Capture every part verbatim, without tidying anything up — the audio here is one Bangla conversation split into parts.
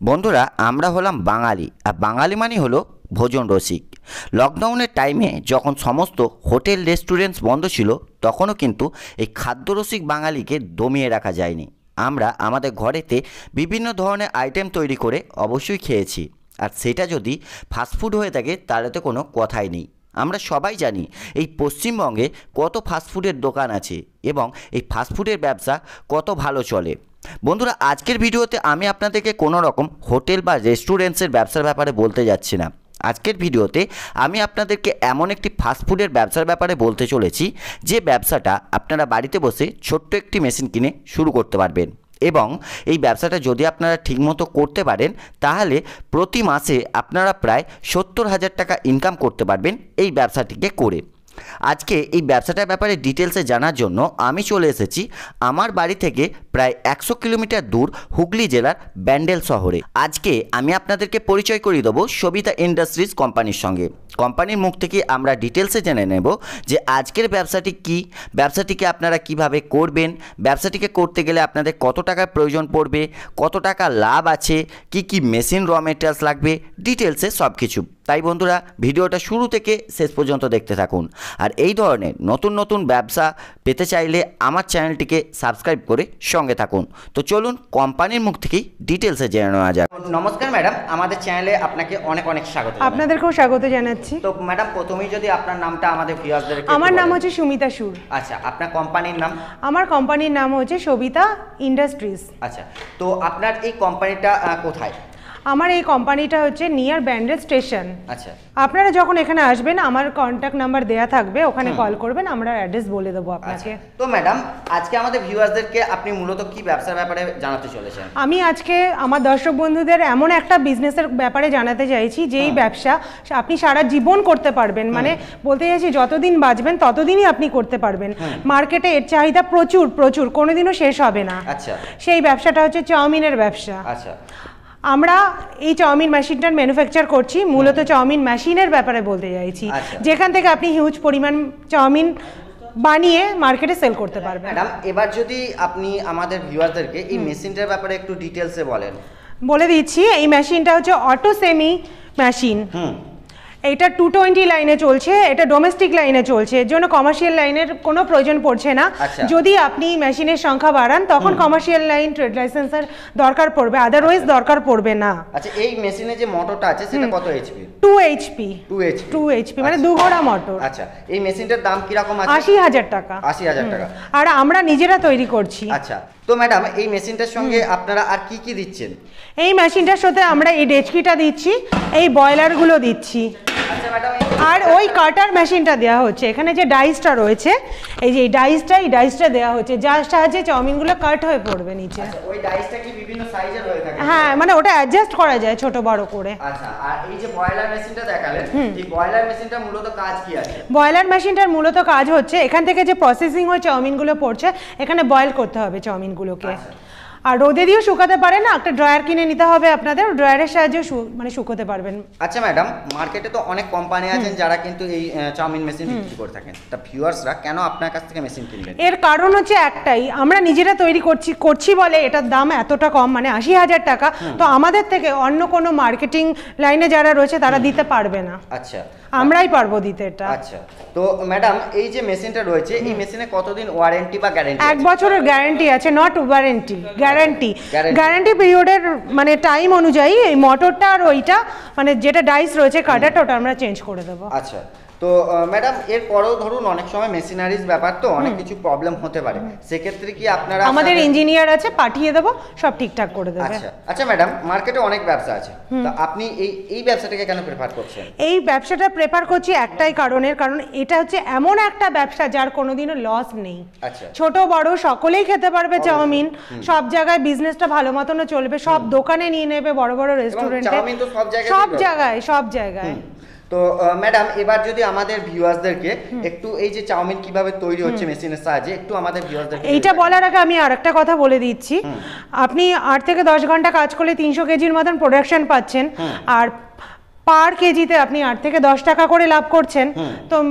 বন্ধুরা আমরা হলাম বাঙালি, আর বাঙালি মানে হলো ভোজন রসিক। লকডাউনের টাইমে যখন সমস্ত হোটেল রেস্টুরেন্টস বন্ধ ছিল, তখনও কিন্তু এই খাদ্যরসিক বাঙালিকে দমিয়ে রাখা যায়নি। আমরা আমাদের ঘরেতে বিভিন্ন ধরনের আইটেম তৈরি করে অবশ্যই খেয়েছি, আর সেটা যদি ফাস্টফুড হয়ে থাকে তাহলে তো কোনো কথাই নেই। আমরা সবাই জানি এই পশ্চিমবঙ্গে কত ফাস্টফুডের দোকান আছে এবং এই ফাস্টফুডের ব্যবসা কত ভালো চলে। বন্ধুরা, আজকের ভিডিওতে আমি আপনাদেরকে কোনো রকম হোটেল বা রেস্টুরেন্টসের ব্যবসার ব্যাপারে বলতে যাচ্ছি না। আজকের ভিডিওতে আমি আপনাদেরকে এমন একটি ফাস্টফুডের ব্যবসার ব্যাপারে বলতে চলেছি, যে ব্যবসাটা আপনারা বাড়িতে বসে ছোট্ট একটি মেশিন কিনে শুরু করতে পারবেন, এবং এই ব্যবসাটা যদি আপনারা ঠিকমতো করতে পারেন তাহলে প্রতি মাসে আপনারা প্রায় সত্তর হাজার টাকা ইনকাম করতে পারবেন এই ব্যবসাটিকে করে। আজকে এই ব্যবসাটার ব্যাপারে ডিটেলসে জানার জন্য আমি চলে এসেছি আমার বাড়ি থেকে প্রায় একশো কিলোমিটার দূর হুগলি জেলার ব্যান্ডেল শহরে। আজকে আমি আপনাদেরকে পরিচয় করিয়ে দেবো সবিতা ইন্ডাস্ট্রিজ কোম্পানির সঙ্গে। কোম্পানির মুখ থেকে আমরা ডিটেলসে জেনে নেব যে আজকের ব্যবসাটি কি, ব্যবসাটিকে আপনারা কিভাবে করবেন, ব্যবসাটিকে করতে গেলে আপনাদের কত টাকার প্রয়োজন পড়বে, কত টাকা লাভ আছে, কি কি মেশিন র মেটেরিয়ালস লাগবে, ডিটেলসে সব কিছু। তাই বন্ধুরা, ভিডিওটা শুরু থেকে শেষ পর্যন্ত দেখতে থাকুন। আর এই ধরনের নতুন নতুন ব্যবসা পেতে চাইলে আমার চ্যানেলটিকে সাবস্ক্রাইব করে সঙ্গে থাকুন। তো চলুন কোম্পানির মুখ থেকেই ডিটেলসে জেনে নেওয়া যাক। নমস্কার ম্যাডাম, আমাদের চ্যানেলে আপনাকে অনেক অনেক স্বাগত। আপনাদেরকেও স্বাগত জানাচ্ছি। তো ম্যাডাম, প্রথমেই যদি আপনার নামটা আমাদের ভিউয়ারদেরকে। আমার নাম হচ্ছে সুমিতা সুর। আচ্ছা, আপনার কোম্পানির নাম? আমার কোম্পানির নাম হচ্ছে সবিতা ইন্ডাস্ট্রিজ। আচ্ছা, তো আপনার এই কোম্পানিটা কোথায়? আমার এই কোম্পানিটা হচ্ছে নিয়ার ব্যান্ডেল স্টেশন। আচ্ছা, আপনারা যখন এখানে আসবেন আমার কন্ট্যাক্ট নাম্বার দেয়া থাকবে, ওখানে কল করবেন, আমরা অ্যাড্রেস বলে দেবো আপনাকে। তো ম্যাডাম, আজকে আমাদের ভিউয়ারদেরকে আপনি মূলত কি ব্যবসার ব্যাপারে জানাতে চলেছেন? আমি আজকে আমার দর্শক বন্ধুদের এমন একটা বিজনেসের ব্যাপারে জানাতে চাইছি যে এই ব্যবসা আপনি সারা জীবন করতে পারবেন। মানে বলতে চাইছি যতদিন বাঁচবেন ততদিনই আপনি করতে পারবেন। মার্কেটে এর চাহিদা প্রচুর প্রচুর, কোনোদিনও শেষ হবে না। আচ্ছা, সেই ব্যবসাটা হচ্ছে চাউমিনের ব্যবসা। আচ্ছা, আমরা এই চাউমিন মেশিনটার ম্যানুফ্যাকচার করছি। মূলত চাউমিন মেশিনের ব্যাপারে বলতে চাইছি, যেখান থেকে আপনি হিউজ পরিমাণ চাউমিন বানিয়ে মার্কেটে সেল করতে পারবেন। ম্যাডাম, এবার যদি আপনি আমাদের ভিউয়ারদেরকে এই মেশিনটার ব্যাপারে একটু ডিটেলসে বলেন। বলে দিচ্ছি, এই মেশিনটা হচ্ছে অটো সেমি মেশিন। হুম এটা টু টোয়েন্টি লাইনে চলছে, এটা ডোমেস্টিক লাইনে চলছে, এর জন্য কমার্শিয়াল লাইনের কোনো প্রয়োজন পড়ছে না। যদি আপনি মেশিনের সংখ্যা বাড়ান তখন কমার্শিয়াল লাইন, ট্রেড লাইসেন্সের দরকার পড়বে, আদারওয়াইজ দরকার পড়বে না। আচ্ছা, এই মেশিনে যে মোটরটা আছে সেটা কত HP? Two HP. Two HP two HP মানে দু ঘোড়া মোটর। আচ্ছা, এই মেশিনটার দাম কি রকম আছে? আশি হাজার টাকা। আশি হাজার টাকা। আর আমরা নিজেরা তৈরি করছি। আচ্ছা, তো ম্যাডাম এই মেশিনটার সঙ্গে আপনারা আর কি কি দিচ্ছেন? এই মেশিনটার সাথে আমরা এই ডেচকিটা দিচ্ছি, এই বয়লারগুলো দিচ্ছি। আচ্ছা ম্যাডাম, আর ওই কাটার মেশিনটা দেওয়া হচ্ছে। এখানে যে ডাইসটা রয়েছে, এই যে এই ডাইসটা এই ডাইসটা দেওয়া হচ্ছে, যার সাহায্যে চাউমিনগুলো কাট হয়ে পড়বে নিচে। আচ্ছা, ওই ডাইসটা কি বিভিন্ন সাইজের হয়ে থাকে? হ্যাঁ, মানে ওটা অ্যাডজাস্ট করা যায় ছোট বড় করে। আচ্ছা, আর এই যে বয়লার মেশিনটা দেখালেন, এই বয়লার মেশিনটা মূলত কাজ কি আছে? বয়লার মেশিনটার মূলত কাজ হচ্ছে এখান থেকে যে প্রসেসিং হয়ে চাউমিনগুলো পড়ছে, এখানে বয়েল করতে হবে চাউমিনগুলোকে। আর রোদে দিয়েও শুকাতে পারে না, একটা ড্রায়ার কিনে নিতে হবে আপনাদের, ড্রায়ারের সাহায্যে মানে শুকোতে পারবেন। আচ্ছা ম্যাডাম, মার্কেটে তো অনেক কোম্পানি আছেন যারা কিন্তু এই চাউমিন মেশিন বিক্রি করে থাকেন, তা ভিউয়ার্সরা কেন আপনার কাছ থেকে মেশিন কিনবেন? এর কারণ হচ্ছে একটাই, আমরা নিজেরা তৈরি করছি করছি বলে এটার দাম এতটা কম, মানে আশি হাজার টাকা। তো আমাদের থেকে অন্য কোনো মার্কেটিং লাইনে যারা রয়েছে তারা দিতে পারবে না। আচ্ছা, আমরাই পারবো দিতে এটা। আচ্ছা, তো ম্যাডাম এই যে মেশিনটা রয়েছে, এই মেশিনে কতদিন ওয়ারেন্টি বা গ্যারান্টি? এক বছরের গ্যারান্টি আছে, নট ওয়ারেন্টি, গ্যারান্টি। গ্যারান্টি পিরিয়ডের মানে টাইম অনুযায়ী এই মোটরটা আর ওইটা মানে যেটা ডাইস রয়েছে কাটারটা, ওটা আমরা চেঞ্জ করে দেবো। আচ্ছা, তো ম্যাডাম এর পরেও ধরুন অনেক সময় মেশিনারিজ ব্যাপার তো অনেক কিছু প্রবলেম হতে পারে, সেক্ষেত্রে কি আপনারা? আমাদের ইঞ্জিনিয়ার আছে, পাঠিয়ে দেবো, সব ঠিকঠাক করে দেবে। আচ্ছা আচ্ছা ম্যাডাম, মার্কেটে অনেক ব্যবসা আছে, তো আপনি এই এই ব্যবসাটাকে কেন প্রেফার করছেন? এই ব্যবসাটা প্রেফার করছি একটাই কারণের, কারণ এটা হচ্ছে এমন একটা ব্যবসা যার কোনোদিনও লস নেই। আচ্ছা, ছোট বড় সকলেই খেতে পারবে চাউমিন, সব জায়গায় বিজনেসটা ভালো মতনও চলবে, সব দোকানে নিয়ে নেবে, বড় বড় রেস্টুরেন্টে, সব জায়গায় সব জায়গায়। তো ম্যাডাম, এবার যদি আমাদের ভিউয়ার্সদেরকে একটু এই যে চাউমিন কিভাবে তৈরি হচ্ছে মেশিনের সাহায্যে একটু আমাদের ভিউয়ার্সদেরকে এইটা বলার আগে আমি আরেকটা কথা বলে দিচ্ছি। আপনি আট থেকে দশ ঘন্টা কাজ করলে তিনশো কেজির মতন প্রোডাকশন পাচ্ছেন, আর পার কেজিতে আপনি আট থেকে দশ টাকা করে লাভ করছেন। তো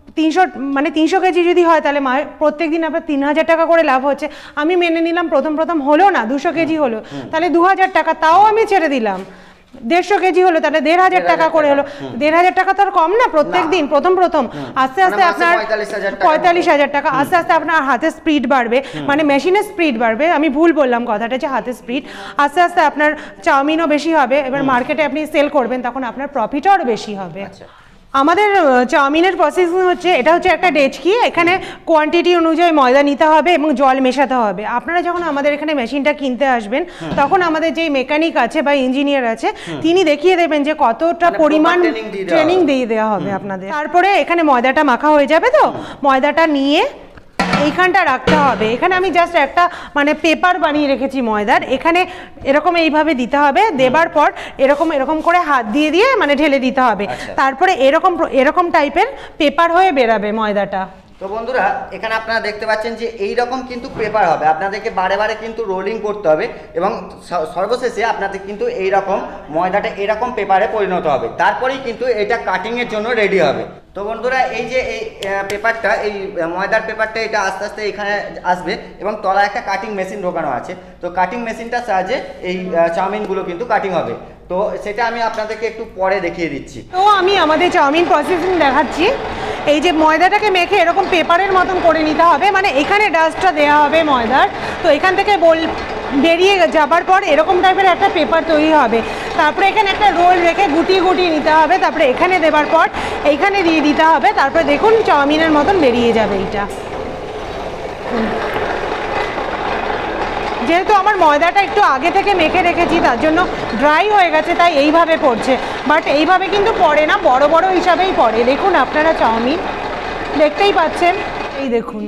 তিনশো মানে তিনশো কেজি যদি হয় তাহলে প্রত্যেক দিন আপনার তিন হাজার টাকা করে লাভ হচ্ছে। আমি মেনে নিলাম প্রথম প্রথম হলো না, দুশো কেজি হলো, তাহলে দু হাজার টাকা, তাও আমি ছেড়ে দিলাম। দেড়শো কেজি হলো তাহলে দেড় হাজার টাকা করে হলো, দেড় হাজার টাকা তো আর কম না প্রত্যেক দিন, প্রথম প্রথম। আস্তে আস্তে আপনার পঁয়তাল্লিশ হাজার টাকা, আস্তে আস্তে আপনার হাতের স্পিড বাড়বে, মানে মেশিনের স্পিড বাড়বে, আমি ভুল বললাম কথাটা, যে হাতের স্পিড, আস্তে আস্তে আপনার চাউমিনও বেশি হবে, এবার মার্কেটে আপনি সেল করবেন তখন আপনার প্রফিটও আরও বেশি হবে। আমাদের চাউমিনের প্রসেসিং হচ্ছে, এটা হচ্ছে একটা ডেচকি, এখানে কোয়ান্টিটি অনুযায়ী ময়দা নিতে হবে এবং জল মেশাতে হবে। আপনারা যখন আমাদের এখানে মেশিনটা কিনতে আসবেন তখন আমাদের যে মেকানিক আছে বা ইঞ্জিনিয়ার আছে তিনি দেখিয়ে দেবেন যে কতটা পরিমাণ ট্রেনিং দিয়ে দেওয়া হবে আপনাদের। তারপরে এখানে ময়দাটা মাখা হয়ে যাবে, তো ময়দাটা নিয়ে এইখানটা রাখতে হবে। এখানে আমি জাস্ট একটা মানে পেপার বানিয়ে রেখেছি ময়দার, এখানে এরকম এইভাবে দিতে হবে, দেবার পর এরকম এরকম করে হাত দিয়ে দিয়ে মানে ঢেলে দিতে হবে, তারপরে এরকম এরকম টাইপের পেপার হয়ে বেরাবে ময়দাটা। তো বন্ধুরা এখানে আপনারা দেখতে পাচ্ছেন যে এই রকম কিন্তু পেপার হবে, আপনাদেরকে বারে বারে কিন্তু রোলিং করতে হবে এবং সর্বশেষে আপনাদের কিন্তু এই রকম ময়দাটা এরকম পেপারে পরিণত হবে, তারপরেই কিন্তু এটা কাটিংয়ের জন্য রেডি হবে। তো বন্ধুরা এই যে এই পেপারটা, এই ময়দার পেপারটা এটা আস্তে আস্তে এখানে আসবে এবং তলায় একটা কাটিং মেশিন ঢোকানো আছে, তো কাটিং মেশিনটার সাহায্যে এই চাউমিনগুলো কিন্তু কাটিং হবে। তো সেটা আমি আপনাদেরকে একটু পরে দেখিয়ে দিচ্ছি। তো আমি আমাদের চাউমিন প্রসেসিং দেখাচ্ছি। এই যে ময়দাটাকে মেখে এরকম পেপারের মতন করে নিতে হবে, মানে এখানে ডাস্টটা দেওয়া হবে ময়দার, তো এখান থেকে বল বেরিয়ে যাবার পর এরকম টাইপের একটা পেপার তৈরি হবে, তারপরে এখানে একটা রোল রেখে গুটিয়ে গুটিয়ে নিতে হবে, তারপরে এখানে দেবার পর এইখানে দিয়ে দিতে হবে, তারপরে দেখুন চাউমিনের মতন বেরিয়ে যাবে এইটা। যেহেতু আমার ময়দাটা একটু আগে থেকে মেখে রেখেছি তার জন্য ড্রাই হয়ে গেছে, তাই এইভাবে পড়ছে, বাট এইভাবে কিন্তু পড়ে না, বড় বড় হিসাবেই পড়ে। দেখুন আপনারা চাউমিন দেখতেই পাচ্ছেন, এই দেখুন,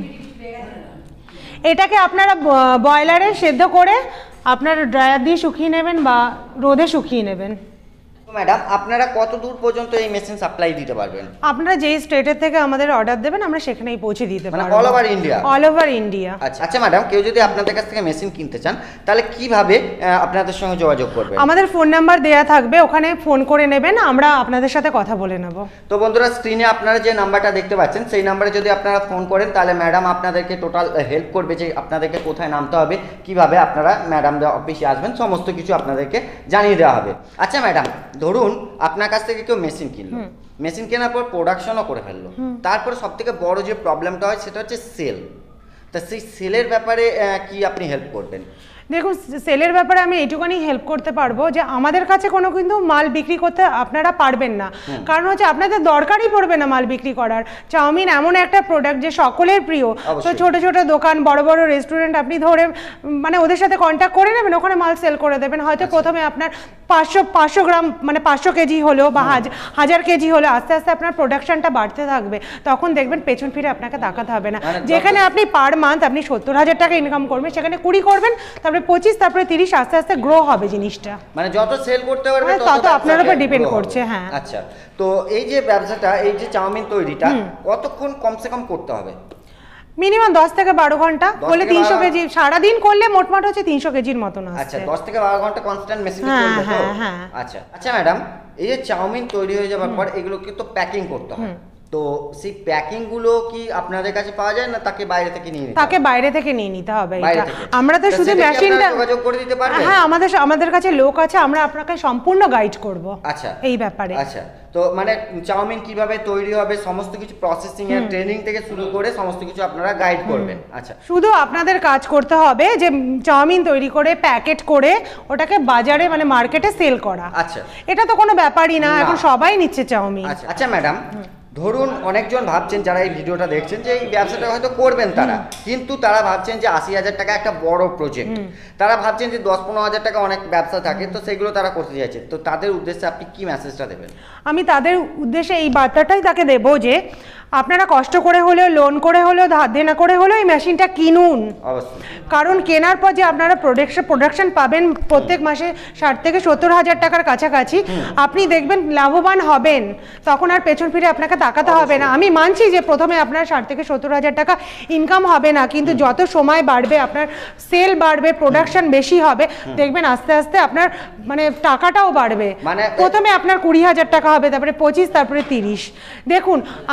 এটাকে আপনারা বয়লারে সেদ্ধ করে আপনারা ড্রায়ার দিয়ে শুকিয়ে নেবেন বা রোদে শুকিয়ে নেবেন। ম্যাডাম আপনারা কত দূর পর্যন্ত এই মেশিন সাপ্লাই দিতে পারবেন? আপনারা যেই স্টেটের থেকে আমাদের অর্ডার দেবেন আমরা সেখানেই পৌঁছে দিতে পারবো, মানে all over India? All over India. আচ্ছা আচ্ছা ম্যাডাম, কেউ যদি আপনাদের কাছ থেকে মেশিন কিনতে চান তাহলে কিভাবে আপনাদের সঙ্গে যোগাযোগ করবেন? আমাদের ফোন নাম্বার দেয়া থাকবে, ওখানে ফোন করে নেবেন, আমরা আপনাদের সাথে কথা বলে নেব। তো বন্ধুরা স্ক্রিনে আপনারা যে নাম্বারটা দেখতে পাচ্ছেন সেই নাম্বারে যদি আপনারা ফোন করেন তাহলে ম্যাডাম আপনাদেরকে টোটাল হেল্প করবে, যে আপনাদেরকে কোথায় নামতে হবে, কিভাবে আপনারা ম্যাডামদের অফিসে আসবেন, সমস্ত কিছু আপনাদেরকে জানিয়ে দেওয়া হবে। আচ্ছা ম্যাডাম, ধরুন আপনার কাছ থেকে কেউ মেশিন কিনলো, মেশিন কেনার পর প্রোডাকশনও করে ফেললো, তারপরে সব থেকে বড় যে প্রবলেমটা হয় সেটা হচ্ছে সেল। তা সেই সেলের ব্যাপারে কি আপনি হেল্প করবেন? দেখুন সেলের ব্যাপারে আমি এইটুকুনি হেল্প করতে পারবো যে আমাদের কাছে কোনো কিন্তু মাল বিক্রি করতে আপনারা পারবেন না, কারণ হচ্ছে আপনাদের দরকারই পড়বে না মাল বিক্রি করার। চাউমিন এমন একটা প্রোডাক্ট যে সকলের প্রিয়, তো ছোট ছোট দোকান, বড় বড় রেস্টুরেন্ট আপনি ধরে মানে ওদের সাথে কন্ট্যাক্ট করে নেবেন, ওখানে মাল সেল করে দেবেন। হয়তো প্রথমে আপনার পাঁচশো পাঁচশো গ্রাম মানে পাঁচশো কেজি হলো বা হাজার কেজি হলো, আস্তে আস্তে আপনার প্রোডাকশনটা বাড়তে থাকবে, তখন দেখবেন পেছন ফিরে আপনাকে তাকাতে হবে না। যেখানে আপনি পার মান্থ আপনি সত্তর হাজার টাকা ইনকাম করবেন সেখানে কুড়ি করবেন, তারপরে পঁচিশ, তারপরে তিরিশ, আস্তে আস্তে গ্রো হবে জিনিসটা, মানে যত সেল করতে পারবে তত আপনার উপর ডিপেন্ড করছে। হ্যাঁ আচ্ছা, তো এই যে ব্যবসাটা, এই যে চাউমিন তৈরিটা কতক্ষণ কমসে কম করতে হবে? মিনিমাম দশ থেকে বারো ঘন্টা করলে তিনশো কেজি, সারাদিন করলে মোটমাট হচ্ছে তিনশো কেজির মতন আসছে। আচ্ছা, দশ থেকে বারো ঘন্টা কনস্ট্যান্ট মেশিনে চলবে তো? আচ্ছা আচ্ছা ম্যাডাম, এই যে চাউমিন তৈরি হয়ে যাওয়ার পর এগুলোকে তো প্যাকিং করতে হয়, তো সেই প্যাকিং গুলো কি আপনাদের কাছে পাওয়া যায় না তাকে বাইরে থেকে নিয়ে নিতে? তাকে বাইরে থেকে নিয়ে নিতে হবে। এটা আমরা তো শুধু মেশিনটা যোগাযোগ করে দিতে পারবেন? হ্যাঁ, আমাদের আমাদের কাছে লোক আছে, আমরা আপনাকে সম্পূর্ণ গাইড করব। আচ্ছা, এই ব্যাপারে। আচ্ছা, তো মানে চাউমিন কিভাবে তৈরি হবে সমস্ত কিছু প্রসেসিং এর ট্রেনিং থেকে শুরু করে সমস্ত কিছু আপনারা গাইড করবেন। আচ্ছা, শুধু আপনাদের কাজ করতে হবে যে চাউমিন তৈরি করে প্যাকেট করে ওটাকে বাজারে মানে মার্কেটে সেল করা। আচ্ছা, এটা তো কোনো ব্যাপারই না, এখন সবাই নিচ্ছে চাউমিন। আচ্ছা আচ্ছা ম্যাডাম, ধরুন অনেকজন ভাবছেন যারা এই ভিডিওটা দেখছেন যে এই ব্যবসাটা হয়তো করবেন তারা, কিন্তু তারা ভাবছেন যে আশি হাজার টাকা একটা বড় প্রজেক্ট, তারা ভাবছেন যে দশ পনেরো হাজার টাকা অনেক ব্যবসা থাকে, তো সেগুলো তারা করতে চাইছে, তো তাদের উদ্দেশ্যে আপনি কি মেসেজটা দেবেন? আমি তাদের উদ্দেশ্যে এই বার্তাটাই তাকে দেবো যে আপনারা কষ্ট করে হলেও, লোন করে হলেও, ধার দেনা করে হলেও এই মেশিনটা কিনুন। অবশ্যই, কারণ কেনার পর যে আপনারা প্রোডাকশন প্রোডাকশন পাবেন প্রত্যেক মাসে ষাট থেকে সত্তর হাজার টাকার কাছাকাছি, আপনি দেখবেন লাভবান হবেন, তখন আর পেছন ফিরে আপনাকে তাকাতে হবে না। আমি মানছি যে প্রথমে আপনার ষাট থেকে সত্তর হাজার টাকা ইনকাম হবে না, কিন্তু যত সময় বাড়বে আপনার সেল বাড়বে, প্রোডাকশন বেশি হবে, দেখবেন আস্তে আস্তে আপনার মানে টাকাটাও বাড়বে। মানে প্রথমে আপনার কুড়ি হাজার টাকা হবে, তারপরে পঁচিশ, তারপরে তিরিশ। দেখুন আমি মনে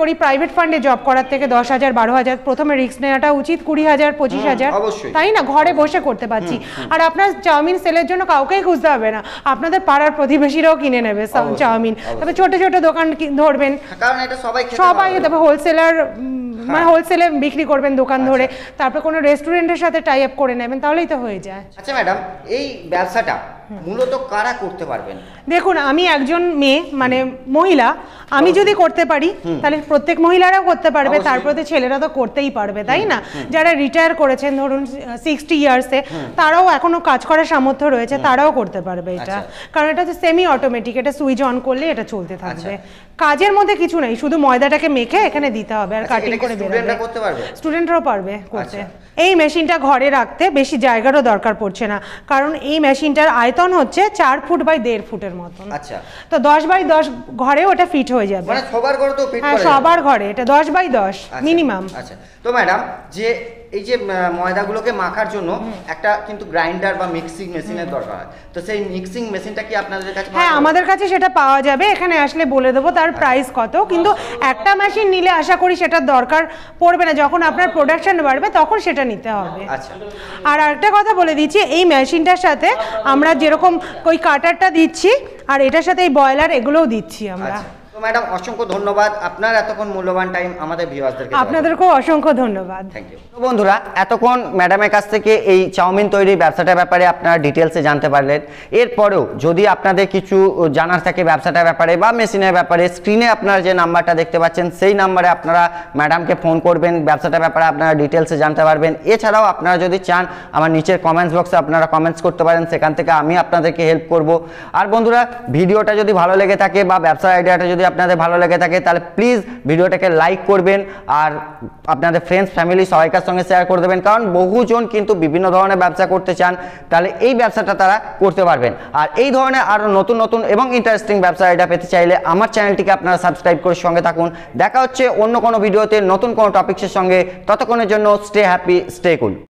করি প্রাইভেট ফান্ডে জব করার থেকে দশ হাজার বারো হাজার প্রথমে রিস্ক নেওয়াটা উচিত, কুড়ি হাজার পঁচিশ হাজার, তাই না? ঘরে বসে করতে পারছি। আর আপনার চাউমিন সেলের জন্য কাউকেই খুঁজতে হবে না, আপনাদের পাড়ার প্রতিবেশীরাও কিনে নেবে চাউমিন। তবে ছোট ছোট দোকান ধরবেন, কারণ এটা সবাই সবাই তবে হোলসেলার মানে হোলসেলে বিক্রি করবেন দোকান ধরে, তারপর কোনো রেস্টুরেন্টের সাথে টাই আপ করে নেবেন, তাহলেই তো হয়ে যায়। আচ্ছা ম্যাডাম, এই ব্যবসাটা মূলত কারা করতে পারবেন? দেখুন, আমি একজন মেয়ে মানে মহিলা, আমি যদি করতে পারি তাহলে প্রত্যেক মহিলারাও করতে পারবে, তারপরে ছেলেরা তো করতেই পারবে, তাই না? যারা রিটায়ার করেছেন ধরুন সিক্সটি ইয়ার্সে, তারাও এখনো কাজ করার সামর্থ্য রয়েছে, তারাও করতে পারবে এটা। কারণ এটা হচ্ছে সেমি অটোমেটিক, এটা সুইচ অন করলে এটা চলতে থাকবে। কাজের মধ্যে কিছু নেই, শুধু ময়দাটাকে মেখে এখানে দিতে হবে আর কাটিং করে বেরোবে। স্টুডেন্টরাও পারবে করতে। এই মেশিনটা ঘরে রাখতে বেশি জায়গারও দরকার পড়ছে না, কারণ এই মেশিনটার আয়তন হচ্ছে চার ফুট বাই দেড় ফুটের মতন। আচ্ছা, তো দশ বাই দশ ঘরে ওটা ফিট হয়ে যাবে। মানে সবার ঘরে তো ফিট হ্যাঁ, সবার ঘরে এটা দশ বাই দশ মিনিমাম। আচ্ছা, তো ম্যাডাম যে এই যে ময়দাগুলোকে মাখার জন্য একটা কিন্তু গ্রাইন্ডার বা মিক্সিং মেশিনের দরকার হয়, তো সেই মিক্সিং মেশিনটা কি আপনাদের কাছে? হ্যাঁ, আমাদের কাছে সেটা পাওয়া যাবে, এখানে আসলে বলে দেবো তার প্রাইস কত। কিন্তু একটা মেশিন নিলে আশা করি সেটার দরকার পড়বে না, যখন আপনার প্রোডাকশন বাড়বে তখন সেটা নিতে হবে। আচ্ছা, আর আরেকটা কথা বলে দিচ্ছি, এই মেশিনটার সাথে আমরা যেরকম ওই কাটারটা দিচ্ছি আর এটার সাথে এই বয়লার এগুলোও দিচ্ছি আমরা। তো ম্যাডাম অসংখ্য ধন্যবাদ, আপনার এতক্ষণ মূল্যবান টাইম আমাদের ভিউয়ারদেরকে। আপনাদেরকেও অসংখ্য ধন্যবাদ। Thank you. তো বন্ধুরা, এতক্ষণ ম্যাডামের কাছ থেকে এই চাউমিন তৈরির ব্যবসাটার ব্যাপারে আপনারা ডিটেলসে জানতে পারলেন। এরপরেও যদি আপনাদের কিছু জানার থাকে ব্যবসাটার ব্যাপারে বা মেশিনের ব্যাপারে, স্ক্রিনে আপনারা যে নাম্বারটা দেখতে পাচ্ছেন সেই নাম্বারে আপনারা ম্যাডামকে ফোন করবেন, ব্যবসাটার ব্যাপারে আপনারা ডিটেলসে জানতে পারবেন। এছাড়াও আপনারা যদি চান আমার নিচের কমেন্টস বক্সে আপনারা কমেন্টস করতে পারেন, সেখান থেকে আমি আপনাদেরকে হেল্প করব। আর বন্ধুরা, ভিডিওটা যদি ভালো লেগে থাকে বা ব্যবসার আইডিয়াটা যদি আপনাদের ভালো লেগে থাকে তাহলে প্লিজ ভিডিওটাকে লাইক করবেন আর আপনাদের ফ্রেন্ডস ফ্যামিলি সবাইকার সঙ্গে শেয়ার করে দেবেন, কারণ বহুজন কিন্তু বিভিন্ন ধরনের ব্যবসা করতে চান, তাহলে এই ব্যবসাটা তারা করতে পারবেন। আর এই ধরনের আরও নতুন নতুন এবং ইন্টারেস্টিং ব্যবসা আইডিয়া পেতে চাইলে আমার চ্যানেলটিকে আপনারা সাবস্ক্রাইব করে সঙ্গে থাকুন। দেখা হচ্ছে অন্য কোনো ভিডিওতে নতুন কোনো টপিক্সের সঙ্গে, ততক্ষণের জন্য স্টে হ্যাপি, স্টে কুল।